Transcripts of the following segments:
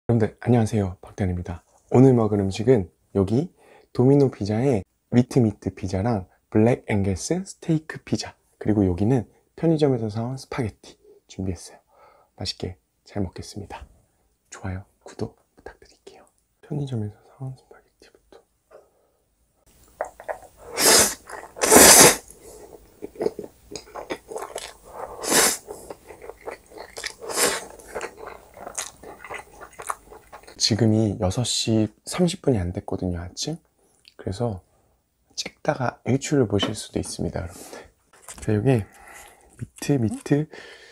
여러분들 안녕하세요, 박대현입니다. 오늘 먹을 음식은 여기 도미노 피자의 미트 피자랑 블랙 앵거스 스테이크 피자, 그리고 여기는 편의점에서 사온 스파게티 준비했어요. 맛있게 잘 먹겠습니다. 좋아요, 구독 부탁드릴게요. 편의점에서 사온 스파게티부터. 지금이 6시 30분이 안 됐거든요, 아침. 그래서 찍다가 유출을 보실 수도 있습니다, 여러분들. 자, 여기 미트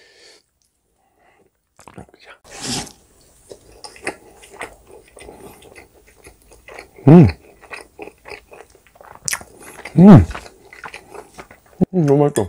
너무 맛있어.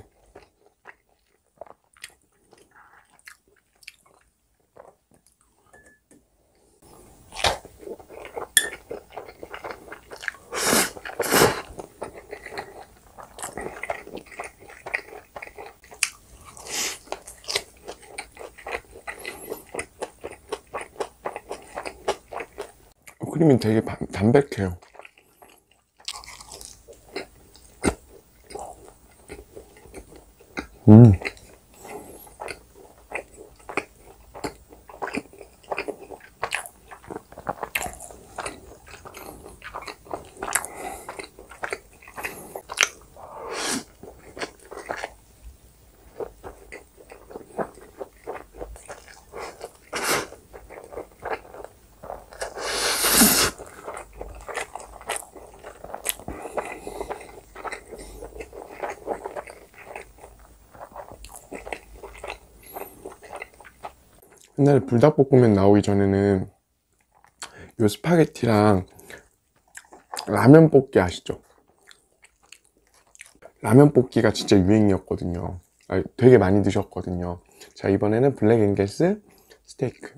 크림이 되게 담백해요. 옛날에 불닭볶음면 나오기 전에는 요 스파게티랑 라면 볶기 아시죠? 라면 볶기가 진짜 유행이었거든요. 되게 많이 드셨거든요. 자, 이번에는 블랙 앵거스 스테이크.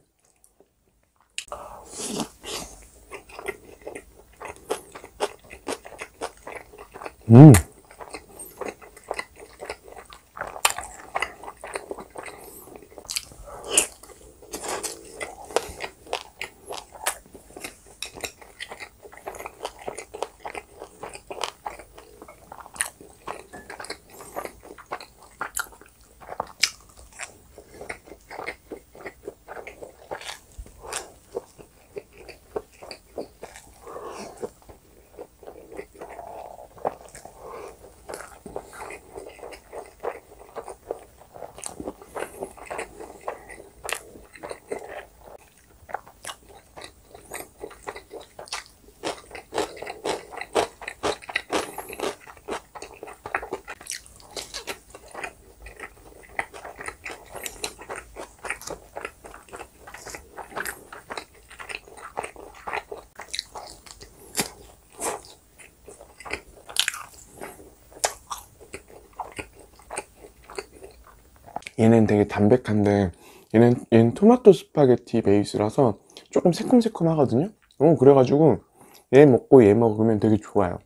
얘는 되게 담백한데 얘는 토마토 스파게티 베이스라서 조금 새콤새콤 하거든요. 그래가지고 얘 먹고 얘 먹으면 되게 좋아요.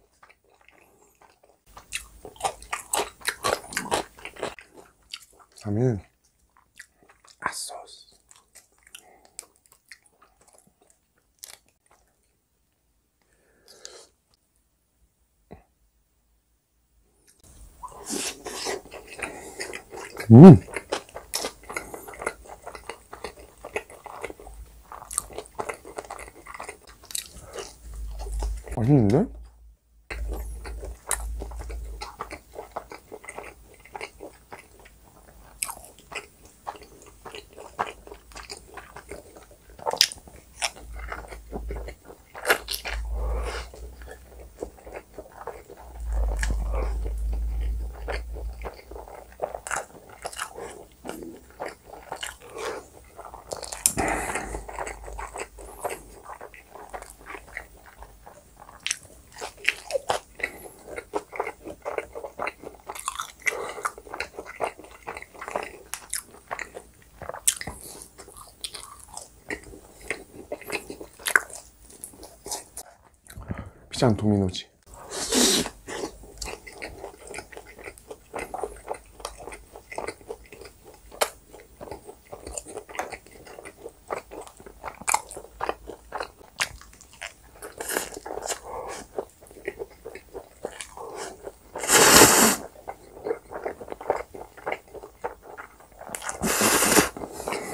다음은 핫소스. 맛있는데? 피자는 도미노지.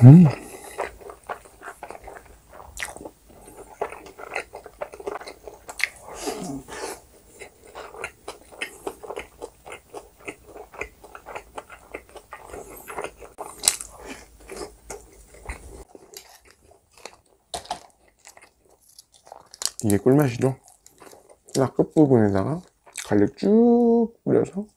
음. 이게 꿀맛이죠? 딱 끝부분에다가 갈릭 쭉 뿌려서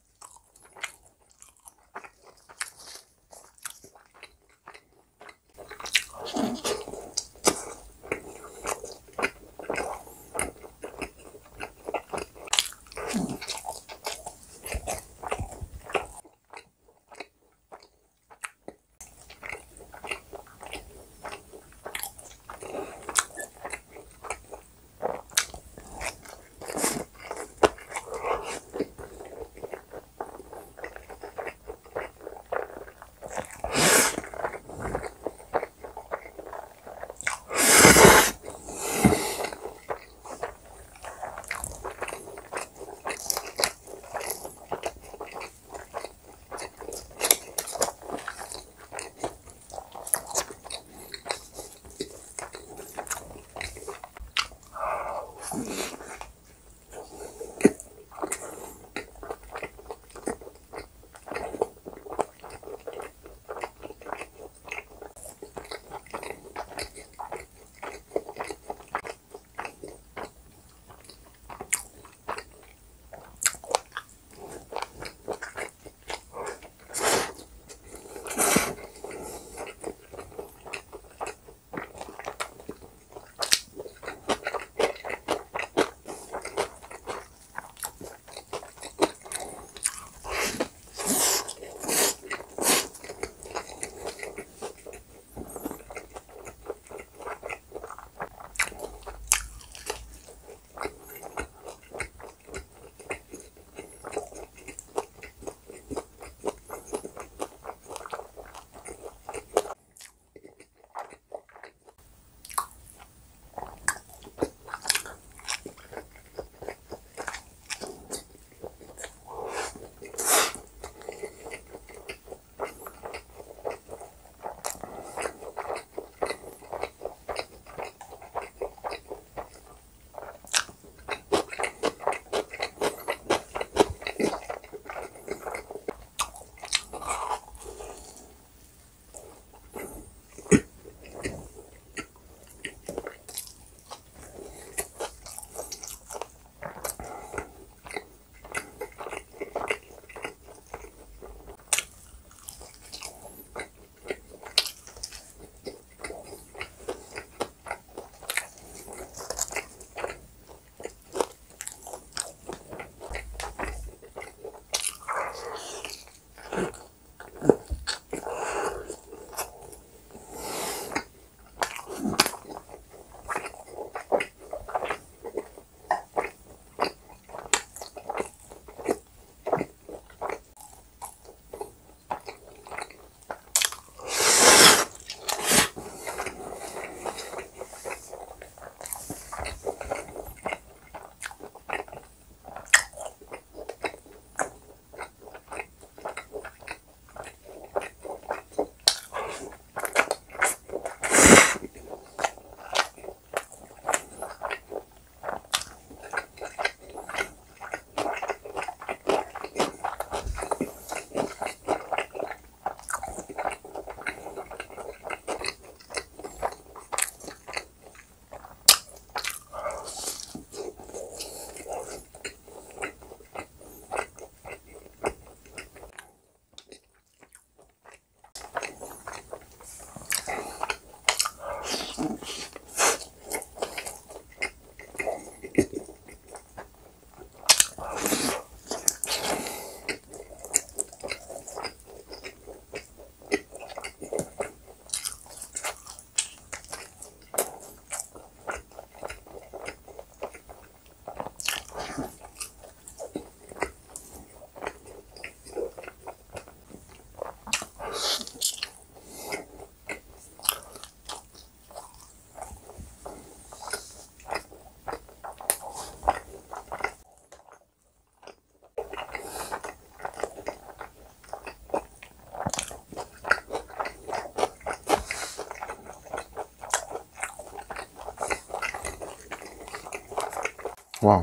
와,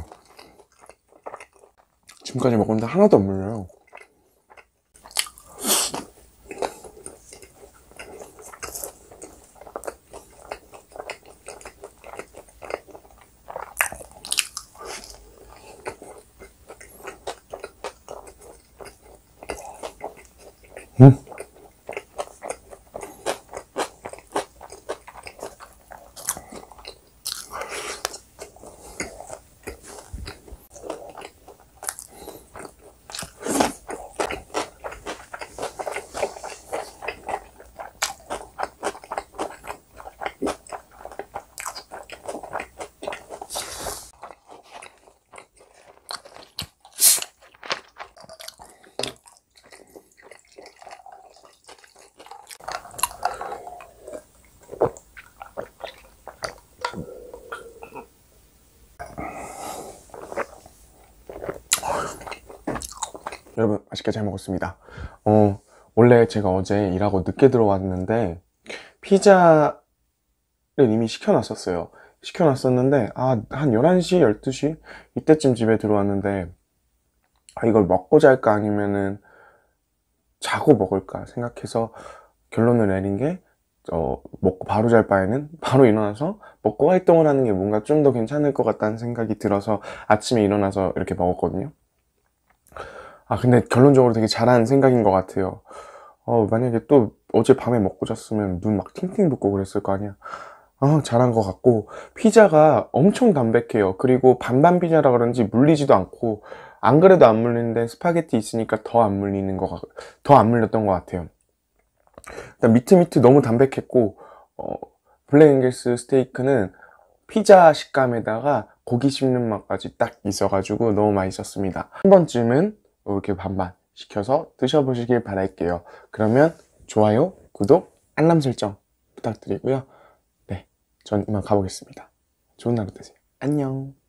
지금까지 먹었는데 하나도 안 물려요. 여러분 맛있게 잘 먹었습니다. 원래 제가 어제 일하고 늦게 들어왔는데 피자를 이미 시켜놨었어요. 시켜놨었는데 한 11시, 12시 이때쯤 집에 들어왔는데 이걸 먹고 잘까 아니면은 자고 먹을까 생각해서 결론을 내린 게 먹고 바로 잘 바에는 바로 일어나서 먹고 활동을 하는 게 뭔가 좀 더 괜찮을 것 같다는 생각이 들어서 아침에 일어나서 이렇게 먹었거든요. 근데 결론적으로 되게 잘한 생각인 것 같아요. 만약에 또 어제 밤에 먹고 잤으면 눈 막 팅팅 붓고 그랬을 거 아니야. 잘한 것 같고, 피자가 엄청 담백해요. 그리고 반반 피자라 그런지 물리지도 않고, 안 그래도 안 물리는데 스파게티 있으니까 더 안 물렸던 것 같아요. 일단 미트 너무 담백했고, 블랙 앵거스 스테이크는 피자 식감에다가 고기 씹는 맛까지 딱 있어가지고 너무 맛있었습니다. 한 번쯤은 이렇게 반반 시켜서 드셔보시길 바랄게요. 그러면 좋아요, 구독, 알람 설정 부탁드리고요. 네, 전 이만 가보겠습니다. 좋은 하루 되세요. 안녕.